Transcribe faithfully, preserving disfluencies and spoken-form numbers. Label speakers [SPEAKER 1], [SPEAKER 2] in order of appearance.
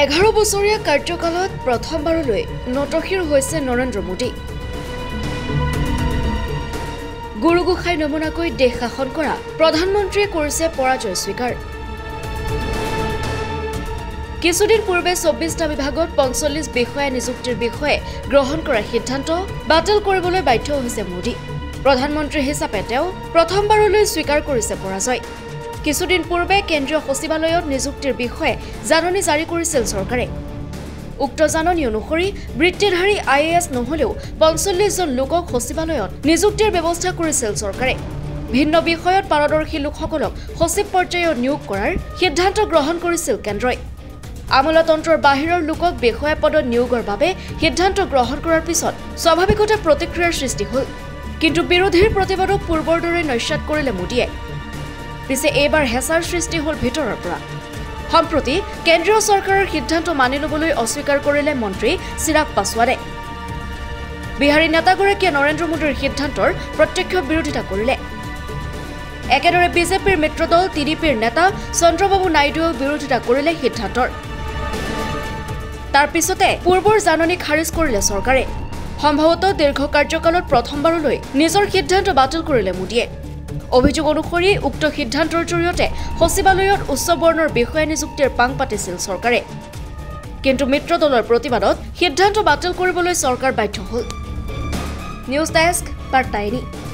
[SPEAKER 1] এঘাৰ বছৰীয়া কাৰ্যকালত প্ৰথমবাৰলৈ নতশিৰ হৈছে নৰেন্দ্ৰ মোদী। গুৰু গোসাঁই নমনাকৈ দেশ শাসন কৰা প্ৰধানমন্ত্ৰীয়ে কৰিছে পৰাজয় স্বীকাৰ। কিছুদিন পূৰ্বে চৌব্বিছটা বিভাগত পঞ্চল্লিছ বিষয়া নিযুক্তিৰ বিষয়ে গ্ৰহণ কৰাৰ সিদ্ধান্ত বাতিল কৰিবলৈ বাধ্য হৈছে মোদী। প্ৰধানমন্ত্ৰী হিচাপে তেওঁ প্ৰথমবাৰলৈ স্বীকাৰ কৰিছে পৰাজয়। কিছুদিন পূৰ্বে কেন্দ্ৰীয় সচিবালয়ত নিযুক্তিৰ বিষয়ে জাননী জাৰি কৰিছিল চৰকাৰে। উক্ত জাননী অনুসৰি বৃত্তিধাৰী আই এ এছ নহলেও পঞ্চল্লিছ জন লোকক সচিবালয়ত নিযুক্তিৰ ব্যৱস্থা কৰিছিল চৰকাৰে। ভিন্ন বিষয়ত পাৰদৰ্শী লোকসকলক সচিব পৰ্যায়ত নিয়োগ কৰাৰ সিদ্ধান্ত গ্ৰহণ কৰিছিল কেন্দ্ৰই। আমোলাতন্ত্ৰৰ বাহিৰৰ লোকক বিষয়া পদত নিয়োগৰ বাবে সিদ্ধান্ত গ্ৰহণ কৰাৰ পিছত স্বাভাৱিকতে প্ৰতিক্ৰিয়াৰ সৃষ্টি হ'ল। কিন্তু বিৰোধীৰ প্ৰতিবাদক পূৰ্বৰ দৰে নস্যাৎ কৰিলে মোদীয়ে। পিছে এইবাৰ হেঁচাৰ সৃষ্টি হ'ল ভিতৰৰ পৰা। সম্প্ৰতি কেন্দ্ৰীয় চৰকাৰৰ সিদ্ধান্ত মানি ল'বলৈ অস্বীকাৰ কৰিলে মন্ত্ৰী চিৰাগ পাছোৱানে। বিহাৰী নেতাগৰাকীয়ে নৰেন্দ্ৰ মোদীৰ সিদ্ধান্তৰ প্ৰত্যক্ষ বিৰোধিতা কৰিলে। একেদৰে বিজেপিৰ মিত্ৰদল টি ডি পিৰ নেতা চন্দ্ৰবাবু নাইডুৱেও বিৰোধিতা কৰিলে সিদ্ধান্তৰ। তাৰ পিছতে পূৰ্বৰ জাননী খাৰিজ কৰিলে চৰকাৰে। সম্ভৱতঃ দীৰ্ঘ কাৰ্যকালত প্ৰথমবাৰলৈ নিজৰ সিদ্ধান্ত বাতিল কৰিলে মোদীয়ে। অভিযোগ অনুসৰি উক্ত সিদ্ধান্তৰ জৰিয়তে সচিবালয়ত উচ্চ বৰ্ণৰ বিষয়া নিযুক্তিৰ পাং পাতিছিল চৰকাৰে। কিন্তু মিত্ৰদলৰ প্ৰতিবাদত সিদ্ধান্ত বাতিল কৰিবলৈ চৰকাৰ বাধ্য হ'ল। নিউজ ডেস্ক বাৰ্তা।